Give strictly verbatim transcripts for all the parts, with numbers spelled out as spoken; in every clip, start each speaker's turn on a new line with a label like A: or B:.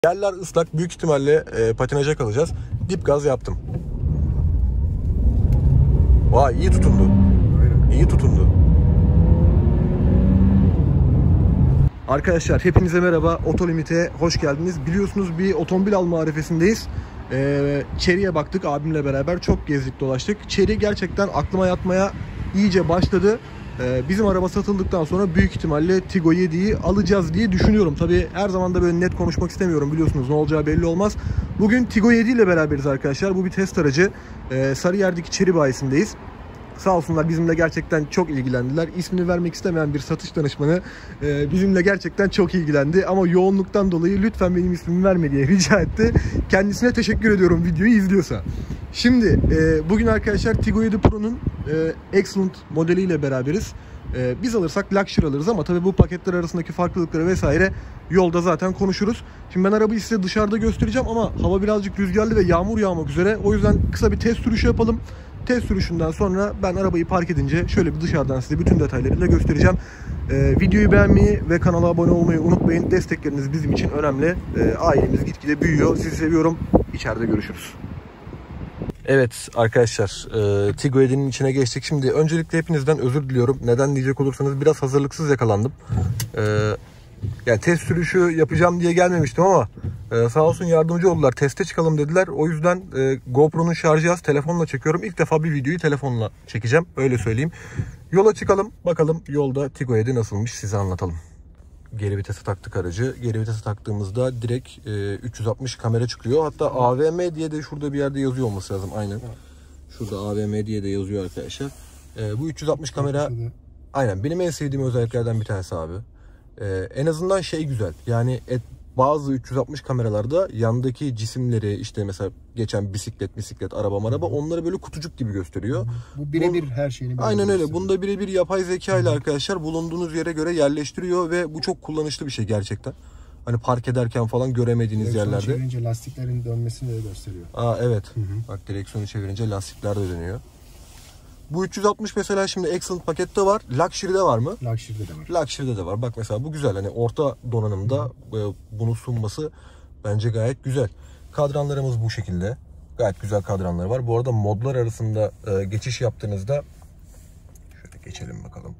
A: Yerler ıslak, büyük ihtimalle e, patinaja kalacağız. Dip gaz yaptım. Vay, iyi tutundu. Aynen. İyi tutundu. Arkadaşlar hepinize merhaba. Otolimit'e hoş geldiniz. Biliyorsunuz bir otomobil alma arifesindeyiz. Ee, Chery'e baktık abimle beraber. Çok gezdik dolaştık. Chery gerçekten aklıma yatmaya iyice başladı. Ee, bizim araba satıldıktan sonra büyük ihtimalle Tiggo yediyi alacağız diye düşünüyorum. Tabii her zaman da böyle net konuşmak istemiyorum. Biliyorsunuz ne olacağı belli olmaz. Bugün Tiggo yedi ile beraberiz arkadaşlar. Bu bir test aracı. Ee, Sarıyer'deki Chery bayisindeyiz. Sağ olsunlar bizimle gerçekten çok ilgilendiler. İsmini vermek istemeyen bir satış danışmanı e, bizimle gerçekten çok ilgilendi. Ama yoğunluktan dolayı lütfen benim ismimi verme diye rica etti. Kendisine teşekkür ediyorum videoyu izliyorsa. Şimdi e, bugün arkadaşlar Tiggo yedi Pro'nun e, Excellent modeliyle beraberiz. E, biz alırsak Luxury alırız ama tabii bu paketler arasındaki farklılıkları vesaire yolda zaten konuşuruz. Şimdi ben arabayı size dışarıda göstereceğim ama hava birazcık rüzgarlı ve yağmur yağmak üzere. O yüzden kısa bir test sürüşü yapalım. Test sürüşünden sonra ben arabayı park edince şöyle bir dışarıdan size bütün detaylarıyla göstereceğim. Ee, videoyu beğenmeyi ve kanala abone olmayı unutmayın. Destekleriniz bizim için önemli. Ee, ailemiz gitgide büyüyor. Sizi seviyorum. İçeride görüşürüz. Evet arkadaşlar, e, Tiggo yedi'nin içine geçtik. Şimdi öncelikle hepinizden özür diliyorum. Neden diyecek olursanız biraz hazırlıksız yakalandım. E, yani test sürüşü yapacağım diye gelmemiştim ama e, sağ olsun yardımcı oldular. Teste çıkalım dediler. O yüzden e, GoPro'nun şarjı az, telefonla çekiyorum. İlk defa bir videoyu telefonla çekeceğim. Öyle söyleyeyim. Yola çıkalım. Bakalım yolda Tiggo yedi nasılmış size anlatalım. Geri vitese taktık aracı. Geri vitese taktığımızda direkt e, üç yüz altmış kamera çıkıyor. Hatta A V M diye de şurada bir yerde yazıyor olması lazım. Aynen. Şurada A V M diye de yazıyor arkadaşlar. E, bu üç yüz altmış kamera aynen benim en sevdiğim özelliklerden bir tanesi abi. E, en azından şey güzel. Yani et, bazı üç yüz altmış kameralarda yandaki cisimleri işte mesela geçen bisiklet, bisiklet, araba, maraba onları böyle kutucuk gibi gösteriyor.
B: Bu birebir her şeyini.
A: Aynen öyle. Bunda birebir yapay zeka ile arkadaşlar bulunduğunuz yere göre yerleştiriyor ve bu çok kullanışlı bir şey gerçekten. Hani park ederken falan göremediğiniz
B: direksiyonu
A: yerlerde.
B: Çevirince lastiklerin dönmesini de gösteriyor.
A: Aa evet.
B: Hı hı.
A: Bak direksiyonu çevirince lastikler de dönüyor. Bu üç yüz altmış mesela şimdi Excellent pakette var. Luxury'de var mı?
B: Luxury'de de var.
A: Luxury'de de var. Bak mesela bu güzel. Hani orta donanımda hı hı. bunu sunması bence gayet güzel. Kadranlarımız bu şekilde. Gayet güzel kadranları var. Bu arada modlar arasında e, geçiş yaptığınızda şöyle geçelim bakalım.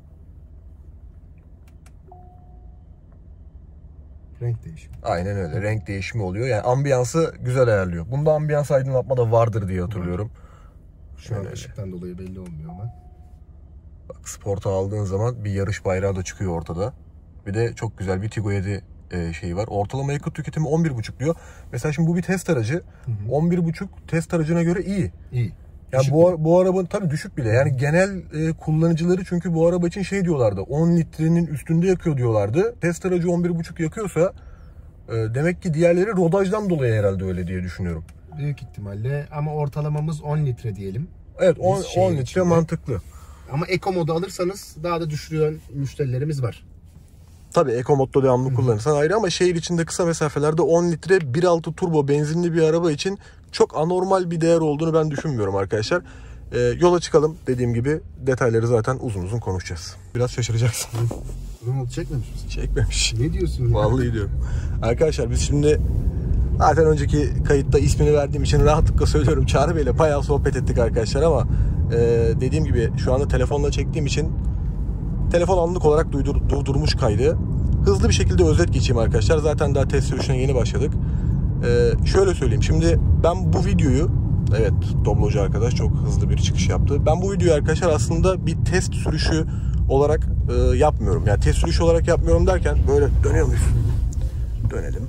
B: Renk değişimi.
A: Aynen öyle. Renk değişimi oluyor. Yani ambiyansı güzel ayarlıyor. Bunda ambiyans aydınlatma da vardır diye hatırlıyorum.
B: Şu an ışıktan dolayı belli olmuyor ama.
A: Bak Sport'a aldığın zaman bir yarış bayrağı da çıkıyor ortada. Bir de çok güzel bir Tiggo yedi e, şeyi var. Ortalama yakıt tüketimi on bir buçuk diyor. Mesela şimdi bu bir test aracı. Hı hı. on bir buçuk test aracına göre iyi.
B: İyi.
A: Yani bu, bu arabanın tabii düşük bile. Yani genel e, kullanıcıları çünkü bu araba için şey diyorlardı. on litrenin üstünde yakıyor diyorlardı. Test aracı on bir buçuk yakıyorsa e, demek ki diğerleri rodajdan dolayı herhalde öyle diye düşünüyorum.
B: Büyük ihtimalle ama ortalamamız on litre diyelim.
A: Evet on, on litre içinde mantıklı.
B: Ama Eco modu alırsanız daha da düşüren müşterilerimiz var.
A: Tabii Eco modda devamlı kullanırsan ayrı ama şehir içinde kısa mesafelerde on litre bir altı turbo benzinli bir araba için çok anormal bir değer olduğunu ben düşünmüyorum arkadaşlar. Ee, yola çıkalım. Dediğim gibi detayları zaten uzun uzun konuşacağız. Biraz şaşıracaksın.
B: Bunu çekmemiş misin?
A: Çekmemiş.
B: Ne diyorsun ya?
A: Vallahi diyorum. Arkadaşlar biz şimdi zaten önceki kayıtta ismini verdiğim için rahatlıkla söylüyorum. Çağrı Bey'le bayağı sohbet ettik arkadaşlar ama e, dediğim gibi şu anda telefonla çektiğim için telefon anlık olarak duydur, durdurmuş kaydı. Hızlı bir şekilde özet geçeyim arkadaşlar. Zaten daha test sürüşüne yeni başladık. Ee, şöyle söyleyeyim. Şimdi ben bu videoyu, evet Doblocu arkadaş çok hızlı bir çıkış yaptı. Ben bu videoyu arkadaşlar aslında bir test sürüşü olarak e, yapmıyorum. Yani test sürüşü olarak yapmıyorum derken böyle dönüyor muyuz? Dönelim.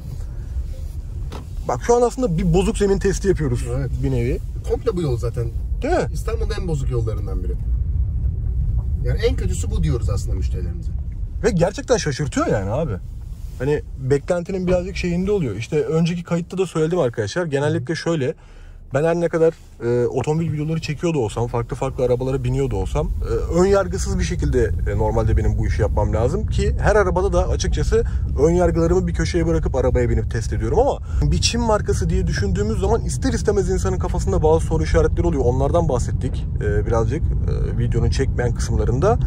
A: Bak şu an aslında bir bozuk zemin testi yapıyoruz.
B: Evet.
A: Bir nevi.
B: Komple bu yol zaten.
A: Değil mi?
B: İstanbul'un en bozuk yollarından biri. Yani en kötüsü bu diyoruz aslında müşterilerimize.
A: Ve gerçekten şaşırtıyor yani abi. Hani beklentinin birazcık şeyinde oluyor. İşte önceki kayıtta da söyledim arkadaşlar. Genellikle şöyle. Ben her ne kadar e, otomobil videoları çekiyor da olsam, farklı farklı arabalara biniyor da olsam e, ön yargısız bir şekilde e, normalde benim bu işi yapmam lazım ki her arabada da açıkçası ön yargılarımı bir köşeye bırakıp arabaya binip test ediyorum ama bir Çin markası diye düşündüğümüz zaman ister istemez insanın kafasında bazı soru işaretleri oluyor. Onlardan bahsettik e, birazcık e, videonun çekmeyen kısımlarında.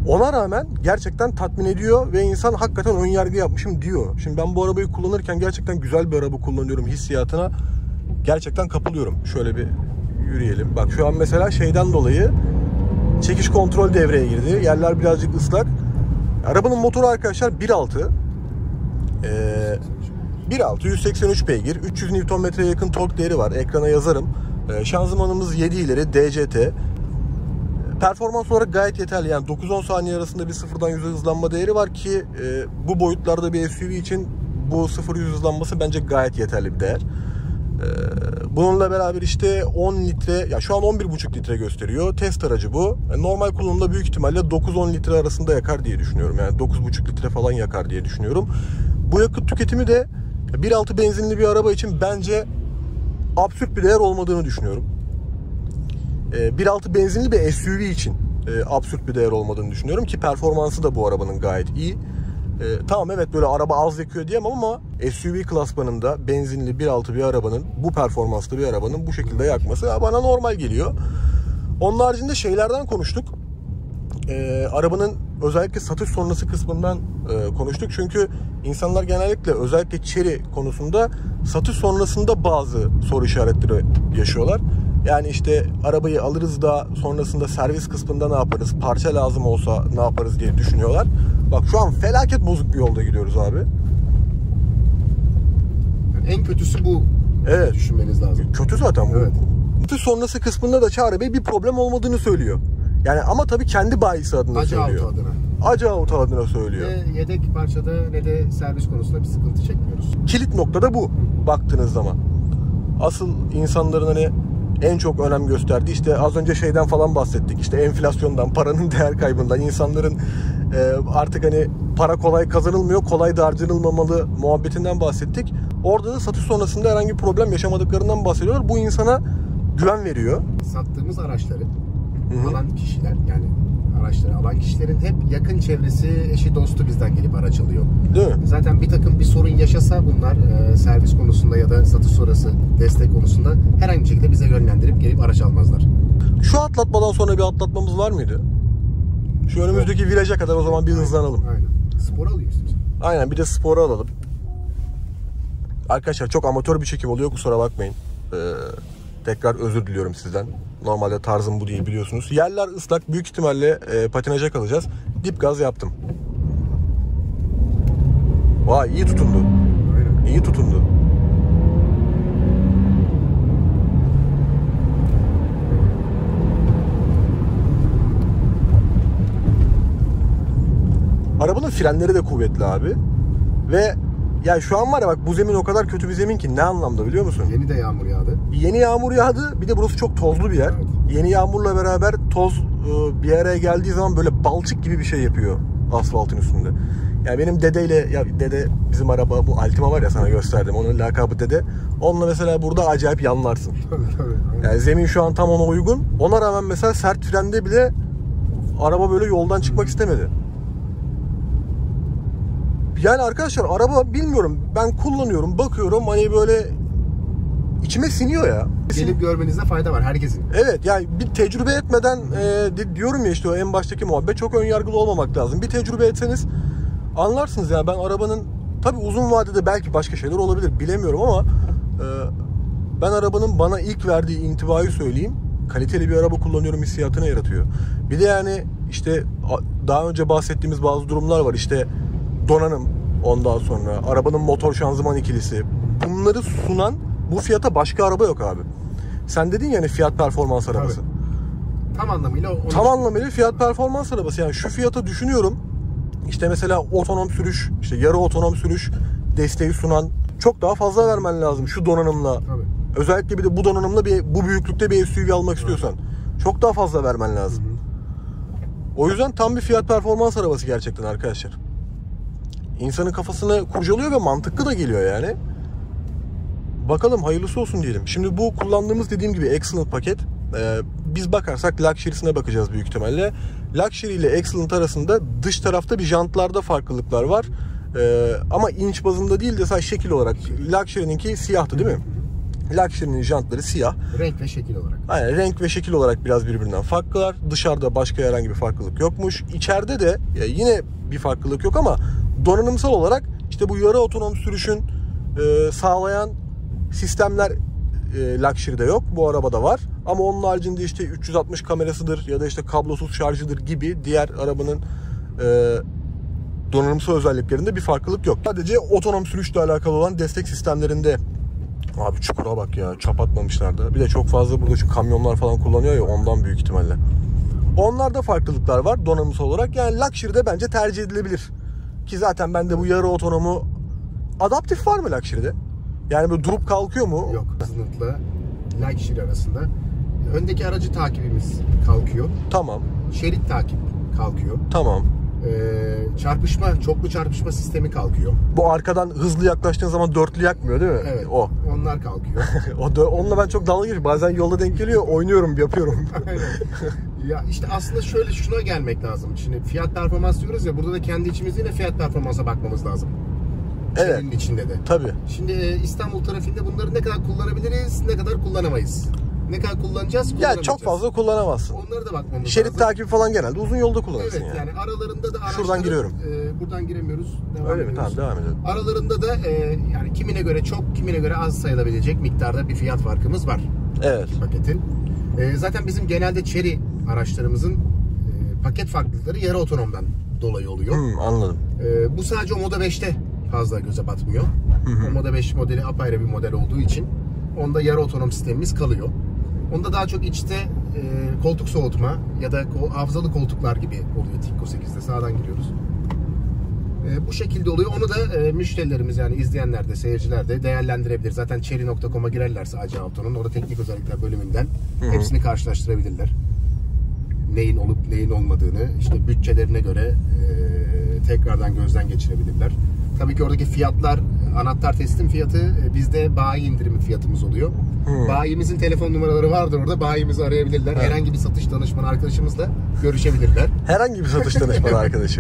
A: Ona rağmen gerçekten tatmin ediyor ve insan hakikaten ön yargı yapmışım diyor. Şimdi ben bu arabayı kullanırken gerçekten güzel bir araba kullanıyorum hissiyatına gerçekten kapılıyorum. Şöyle bir yürüyelim. Bak şu an mesela şeyden dolayı çekiş kontrol devreye girdi. Yerler birazcık ıslak. Arabanın motoru arkadaşlar bir altı. Ee, bir altı yüz seksen üç beygir. üç yüz Newton metreye yakın tork değeri var. Ekrana yazarım. Ee, şanzımanımız yedi ileri D C T. Performans olarak gayet yeterli. Yani dokuz on saniye arasında bir sıfırdan yüze hızlanma değeri var ki e, bu boyutlarda bir S U V için bu sıfır yüz hızlanması bence gayet yeterli bir değer. E, bununla beraber işte on litre, ya şu an on bir buçuk litre gösteriyor. Test aracı bu. Yani normal kullanımda büyük ihtimalle dokuz on litre arasında yakar diye düşünüyorum. Yani dokuz buçuk litre falan yakar diye düşünüyorum. Bu yakıt tüketimi de bir altı benzinli bir araba için bence absürt bir değer olmadığını düşünüyorum. bir altı benzinli bir S U V için e, absürt bir değer olmadığını düşünüyorum ki performansı da bu arabanın gayet iyi. E, tamam evet böyle araba az yakıyor diyemem ama S U V klasmanında benzinli bir altı bir arabanın, bu performanslı bir arabanın bu şekilde yakması bana normal geliyor. Onun haricinde şeylerden konuştuk. E, arabanın özellikle satış sonrası kısmından e, konuştuk. Çünkü insanlar genellikle özellikle Chery konusunda satış sonrasında bazı soru işaretleri yaşıyorlar. Yani işte arabayı alırız da sonrasında servis kısmında ne yaparız? Parça lazım olsa ne yaparız diye düşünüyorlar. Bak şu an felaket bozuk bir yolda gidiyoruz abi.
B: Yani en kötüsü bu.
A: Evet.
B: Düşünmeniz lazım.
A: Kötü zaten bu.
B: Evet.
A: Satış sonrası kısmında da Çağrı Bey bir problem olmadığını söylüyor. Yani ama tabii kendi bayisi adına
B: Acı
A: söylüyor.
B: Auto adına.
A: Acı Auto adına söylüyor.
B: Ne yedek parçada ne de servis konusunda bir sıkıntı çekmiyoruz.
A: Kilit nokta da bu baktığınız zaman. Asıl insanların hani en çok önem gösterdiği işte az önce şeyden falan bahsettik. İşte enflasyondan, paranın değer kaybından, insanların e, artık hani para kolay kazanılmıyor, kolay da harcanılmamalı muhabbetinden bahsettik. Orada da satış sonrasında herhangi bir problem yaşamadıklarından bahsediyorlar. Bu insana güven veriyor.
B: Sattığımız araçları
A: Hı-hı.
B: alan kişiler, yani araçları alan kişilerin hep yakın çevresi, eşi dostu bizden gelip araç alıyor.
A: Değil mi?
B: Zaten bir takım bir sorun yaşasa bunlar e, servis konusunda ya da satış sonrası destek konusunda herhangi bir şekilde bize yönlendirip gelip araç almazlar.
A: Şu atlatmadan sonra bir atlatmamız var mıydı? Şu önümüzdeki viraja kadar o zaman bir hızlanalım.
B: Aynen. Spor alayım istiyorsan.
A: Aynen, bir de sporu alalım. Arkadaşlar çok amatör bir çekim oluyor, kusura bakmayın. Ee, tekrar özür diliyorum sizden. Normalde tarzım bu değil, biliyorsunuz. Yerler ıslak, büyük ihtimalle e, patinaja kalacağız. Dip gaz yaptım. Vay, iyi tutundu.
B: Aynen.
A: İyi tutundu. Arabanın frenleri de kuvvetli abi. Ve ya şu an var ya bak, bu zemin o kadar kötü bir zemin ki, ne anlamda biliyor musun?
B: Yeni de yağmur yağdı.
A: Yeni yağmur yağdı. Bir de burası çok tozlu bir yer.
B: Evet.
A: Yeni yağmurla beraber toz bir araya geldiği zaman böyle balçık gibi bir şey yapıyor asfaltın üstünde. Yani benim dedeyle, ya dede bizim araba, bu Altima var ya sana gösterdim, onun lakabı dede. Onunla mesela burada acayip yanlarsın.
B: Tabii tabii.
A: Yani zemin şu an tam ona uygun. Ona rağmen mesela sert frende bile araba böyle yoldan çıkmak istemedi. Yani arkadaşlar araba bilmiyorum, ben kullanıyorum, bakıyorum hani böyle içime siniyor ya.
B: Gelip görmenizde fayda var herkesin.
A: Evet, yani bir tecrübe etmeden e, diyorum ya işte o en baştaki muhabbet, çok önyargılı olmamak lazım. Bir tecrübe etseniz anlarsınız ya. Ben arabanın tabii uzun vadede belki başka şeyler olabilir, bilemiyorum ama e, ben arabanın bana ilk verdiği intibayı söyleyeyim. Kaliteli bir araba kullanıyorum hissiyatını yaratıyor. Bir de yani işte daha önce bahsettiğimiz bazı durumlar var. İşte donanım, ondan sonra arabanın motor şanzıman ikilisi. Bunları sunan bu fiyata başka araba yok abi. Sen dedin yani fiyat performans arabası.
B: Tabii. Tam anlamıyla onu...
A: Tam anlamıyla fiyat performans arabası. Yani şu fiyata düşünüyorum. İşte mesela otonom sürüş, işte yarı otonom sürüş desteği sunan, çok daha fazla vermen lazım şu donanımla. Tabii. Özellikle bir de bu donanımla bir, bu büyüklükte bir S U V almak istiyorsan çok daha fazla vermen lazım. Hı hı. O yüzden tam bir fiyat performans arabası gerçekten arkadaşlar. İnsanın kafasını kurcalıyor ve mantıklı da geliyor yani. Bakalım, hayırlısı olsun diyelim. Şimdi bu kullandığımız, dediğim gibi, Excellent paket. Ee, biz bakarsak Luxury'sine bakacağız büyük ihtimalle. Luxury ile Excellent arasında dış tarafta bir jantlarda farklılıklar var. Ee, ama inç bazında değil de sadece şekil olarak. Luxury'ninki siyahtı değil mi? Luxury'nin jantları siyah.
B: Renk ve şekil olarak.
A: Aynen, renk ve şekil olarak biraz birbirinden farklılar. Dışarıda başka herhangi bir farklılık yokmuş. İçeride de yine bir farklılık yok ama donanımsal olarak işte bu yarı otonom sürüşün e, sağlayan sistemler e, Luxury'de yok. Bu arabada var. Ama onun haricinde işte üç yüz altmış kamerasıdır ya da işte kablosuz şarjıdır gibi diğer arabanın e, donanımsal özelliklerinde bir farklılık yok. Sadece otonom sürüşle alakalı olan destek sistemlerinde. Abi çukura bak ya, çap atmamışlar da. Bir de çok fazla burada şu kamyonlar falan kullanıyor ya, ondan büyük ihtimalle. Onlarda farklılıklar var donanımsal olarak. Yani Luxury'de bence tercih edilebilir. Ki zaten bende bu yarı otonomu adaptif var mı Luxury'de? Yani böyle durup kalkıyor mu?
B: Yok. Hızlıkla Luxury arasında öndeki aracı takibimiz kalkıyor.
A: Tamam.
B: Şerit takip kalkıyor.
A: Tamam.
B: Ee, çarpışma, çoklu çarpışma sistemi kalkıyor.
A: Bu arkadan hızlı yaklaştığın zaman dörtlü yakmıyor değil mi?
B: Evet.
A: O.
B: Onlar kalkıyor.
A: o da, onunla ben çok dalga geçiyorum. Bazen yolda denk geliyor, oynuyorum, yapıyorum.
B: Ya işte aslında şöyle şuna gelmek lazım. Şimdi fiyat performans diyoruz ya, burada da kendi içimizde yine fiyat performansa bakmamız lazım.
A: Evet.
B: Senin içinde de.
A: Tabii.
B: Şimdi İstanbul trafiğinde bunları ne kadar kullanabiliriz, ne kadar kullanamayız. Ne kadar kullanacağız,
A: Ya çok fazla kullanamazsın.
B: Onları da bakmamız
A: Şerit
B: lazım.
A: takibi falan genelde uzun yolda kullanırsın
B: evet,
A: yani.
B: yani aralarında da araçların,
A: Şuradan giriyorum.
B: E, buradan giremiyoruz. Devam
A: Öyle mi?
B: ediyoruz.
A: Tamam, devam edelim.
B: Aralarında da e, yani kimine göre çok, kimine göre az sayılabilecek miktarda bir fiyat farkımız var.
A: Evet.
B: Paketin. E, zaten bizim genelde Chery araçlarımızın e, paket farklılıkları yarı otonomdan dolayı oluyor.
A: Hmm, anladım.
B: E, bu sadece o Moda beşte fazla göze batmıyor.
A: Hı hı.
B: O Moda beş modeli apayrı bir model olduğu için onda yarı otonom sistemimiz kalıyor. Onda daha çok içte e, koltuk soğutma ya da hafızalı koltuklar gibi oluyor. Tikko sekizde sağdan giriyoruz. E, bu şekilde oluyor. Onu da e, müşterilerimiz, yani izleyenler de, seyirciler de değerlendirebilir. Zaten chery nokta com'a girerlerse A C Auto'nun orada teknik özellikler bölümünden hı hı. hepsini karşılaştırabilirler. Neyin olup neyin olmadığını, işte bütçelerine göre e, tekrardan gözden geçirebilirler. Tabii ki oradaki fiyatlar, anahtar teslim fiyatı bizde bayi indirimi fiyatımız oluyor. Hmm. Bayimizin telefon numaraları vardır orada. Bayimizi arayabilirler. Evet. Herhangi bir satış danışmanı arkadaşımızla görüşebilirler.
A: Herhangi bir satış danışmanı arkadaşı.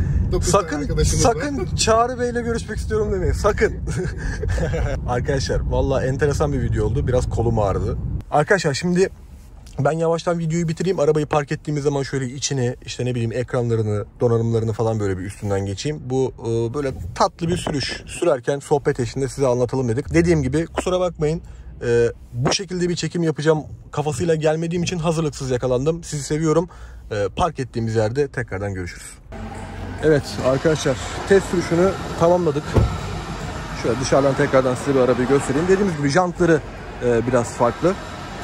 A: sakın sakın Çağrı Bey'le görüşmek istiyorum demeyin. Sakın. Arkadaşlar vallahi enteresan bir video oldu. Biraz kolum ağrıdı. Arkadaşlar şimdi ben yavaştan videoyu bitireyim. Arabayı park ettiğimiz zaman şöyle içini, işte ne bileyim ekranlarını, donanımlarını falan böyle bir üstünden geçeyim. Bu e, böyle tatlı bir sürüş. Sürerken sohbet eşliğinde size anlatalım dedik. Dediğim gibi kusura bakmayın. E, bu şekilde bir çekim yapacağım kafasıyla gelmediğim için hazırlıksız yakalandım. Sizi seviyorum. E, park ettiğimiz yerde tekrardan görüşürüz. Evet arkadaşlar, test sürüşünü tamamladık. Şöyle dışarıdan tekrardan size bir arabayı göstereyim. Dediğimiz gibi jantları e, biraz farklı.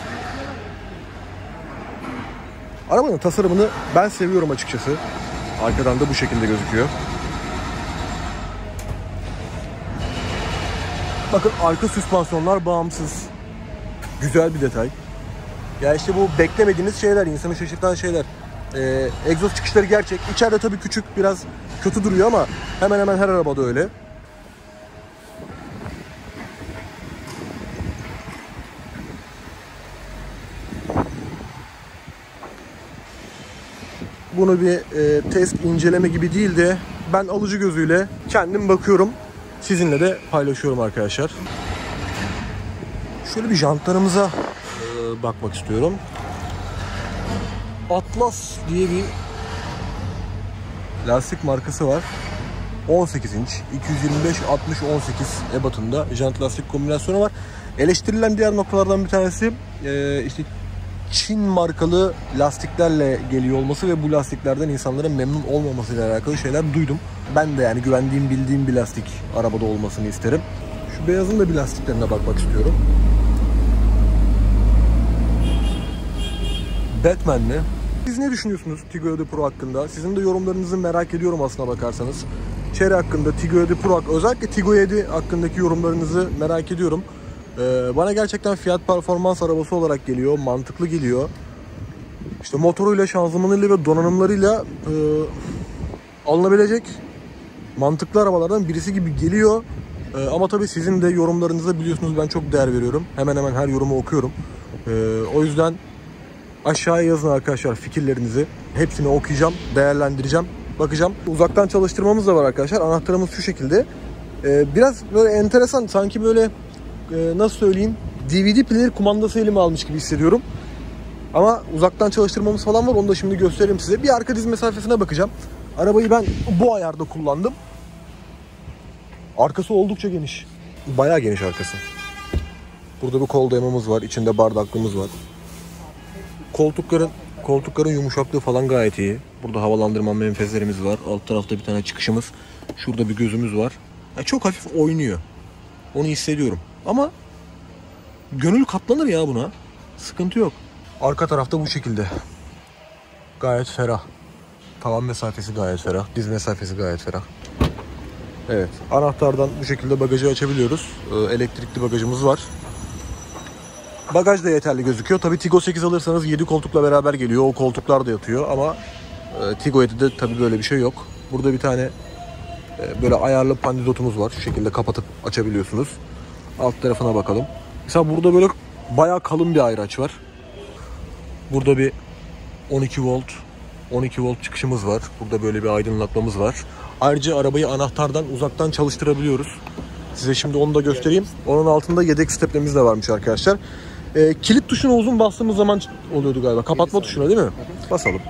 A: Arabanın tasarımını ben seviyorum açıkçası. Arkadan da bu şekilde gözüküyor. Bakın arka süspansiyonlar bağımsız. Güzel bir detay. Ya işte bu beklemediğiniz şeyler, insanı şaşırtan şeyler. Ee, egzoz çıkışları gerçek. İçeride tabii küçük, biraz kötü duruyor ama hemen hemen her arabada öyle. Bunu bir e, test, inceleme gibi değil de ben alıcı gözüyle kendim bakıyorum. Sizinle de paylaşıyorum arkadaşlar. Şöyle bir jantlarımıza e, bakmak istiyorum. Atlas diye bir lastik markası var. on sekiz inç, iki yüz yirmi beş altmış on sekiz ebatında jant lastik kombinasyonu var. Eleştirilen diğer noktalardan bir tanesi e, işte Çin markalı lastiklerle geliyor olması ve bu lastiklerden insanların memnun olmamasıyla alakalı şeyler duydum. Ben de yani güvendiğim, bildiğim bir lastik arabada olmasını isterim. Şu beyazın da bir lastiklerine bakmak istiyorum. Batman'li. Siz ne düşünüyorsunuz Tiggo E D Pro hakkında? Sizin de yorumlarınızı merak ediyorum aslına bakarsanız. Chery hakkında, Tiggo E D Pro, özellikle Tiggo yedi hakkındaki yorumlarınızı merak ediyorum. Ee, bana gerçekten fiyat performans arabası olarak geliyor, mantıklı geliyor. İşte motoruyla, şanzımanıyla ve donanımlarıyla e, alınabilecek mantıklı arabalardan birisi gibi geliyor. E, ama tabii sizin de yorumlarınıza biliyorsunuz ben çok değer veriyorum. Hemen hemen her yorumu okuyorum. E, o yüzden aşağıya yazın arkadaşlar fikirlerinizi. Hepsini okuyacağım, değerlendireceğim, bakacağım. Uzaktan çalıştırmamız da var arkadaşlar. Anahtarımız şu şekilde. E, biraz böyle enteresan, sanki böyle e, nasıl söyleyeyim, D V D player kumandası elime almış gibi hissediyorum. Ama uzaktan çalıştırmamız falan var. Onu da şimdi göstereyim size. Bir arka diz mesafesine bakacağım. Arabayı ben bu ayarda kullandım. Arkası oldukça geniş. Bayağı geniş arkası. Burada bir kol dayamamız var. İçinde bardaklığımız var. Koltukların koltukların yumuşaklığı falan gayet iyi. Burada havalandırma menfezlerimiz var. Alt tarafta bir tane çıkışımız. Şurada bir gözümüz var. Yani çok hafif oynuyor. Onu hissediyorum. Ama gönül katlanır ya buna. Sıkıntı yok. Arka tarafta bu şekilde. Gayet ferah. Tavan mesafesi gayet ferah. Diz mesafesi gayet ferah. Evet. Anahtardan bu şekilde bagajı açabiliyoruz. Ee, elektrikli bagajımız var. Bagaj da yeterli gözüküyor. Tabii Tiggo sekiz alırsanız yedi koltukla beraber geliyor. O koltuklar da yatıyor ama e, Tiggo yedide tabii böyle bir şey yok. Burada bir tane e, böyle ayarlı pandizotumuz var. Şu şekilde kapatıp açabiliyorsunuz. Alt tarafına bakalım. Mesela burada böyle bayağı kalın bir ayraç var. Burada bir on iki volt on iki volt çıkışımız var. Burada böyle bir aydınlatmamız var. Ayrıca arabayı anahtardan uzaktan çalıştırabiliyoruz. Size şimdi onu da göstereyim. Onun altında yedek steplemiz de varmış arkadaşlar. E, kilit tuşuna uzun bastığımız zaman oluyordu galiba. Kapatma tuşuna değil mi? Basalım.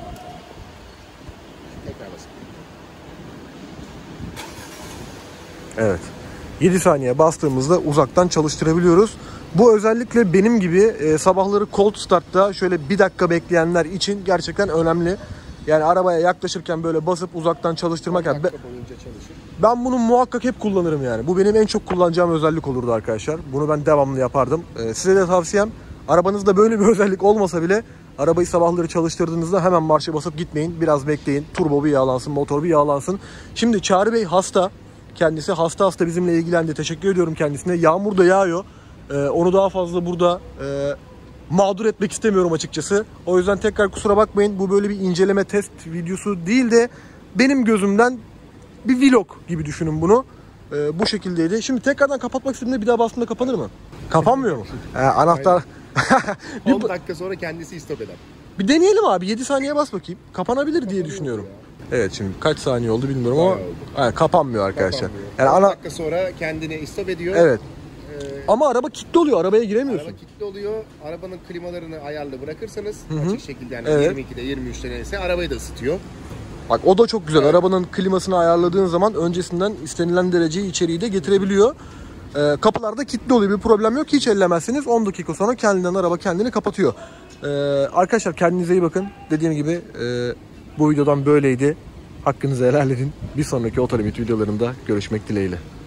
A: Evet. yedi saniye bastığımızda uzaktan çalıştırabiliyoruz. Bu özellikle benim gibi e, sabahları cold start'ta şöyle bir dakika bekleyenler için gerçekten önemli. Yani arabaya yaklaşırken böyle basıp uzaktan çalıştırmak. Yani ben, ben bunu muhakkak hep kullanırım yani. Bu benim en çok kullanacağım özellik olurdu arkadaşlar. Bunu ben devamlı yapardım. Ee, size de tavsiyem, arabanızda böyle bir özellik olmasa bile arabayı sabahları çalıştırdığınızda hemen marşa basıp gitmeyin. Biraz bekleyin. Turbo bir yağlansın, motor bir yağlansın. Şimdi Çağrı Bey hasta. Kendisi hasta hasta bizimle ilgilendi. Teşekkür ediyorum kendisine. Yağmur da yağıyor. Ee, onu daha fazla burada e, mağdur etmek istemiyorum açıkçası. O yüzden tekrar kusura bakmayın. Bu böyle bir inceleme test videosu değil de benim gözümden bir vlog gibi düşünün bunu. Ee, bu şekildeydi. Şimdi tekrardan kapatmak istediğimde bir daha bastığımda kapanır mı? Kapanmıyor mu? Ee, anahtar.
B: on dakika sonra kendisi istop eder.
A: Bir deneyelim abi. yedi saniye bas bakayım. Kapanabilir diye düşünüyorum. Evet, şimdi kaç saniye oldu bilmiyorum ama yani kapanmıyor arkadaşlar.
B: Kapanmıyor.
A: Yani
B: on
A: ana...
B: dakika sonra kendini istop ediyor.
A: Evet.
B: Ee,
A: ama araba kilitli oluyor. Arabaya giremiyorsun.
B: Araba kilitli oluyor. Arabanın klimalarını ayarlı bırakırsanız
A: Hı-hı.
B: açık şekilde yani
A: evet.
B: yirmi ikide yirmi üçte neyse arabayı da ısıtıyor.
A: Bak o da çok güzel.
B: Evet.
A: Arabanın klimasını ayarladığın zaman öncesinden istenilen dereceyi içeriği de getirebiliyor. Ee, kapılarda kilitli oluyor. Bir problem yok. Hiç ellemezsiniz. on dakika sonra kendinden araba kendini kapatıyor. Ee, arkadaşlar kendinize iyi bakın. Dediğim gibi e, bu videodan böyleydi. Hakkınızı helal edin. Bir sonraki Otolimit videolarında görüşmek dileğiyle.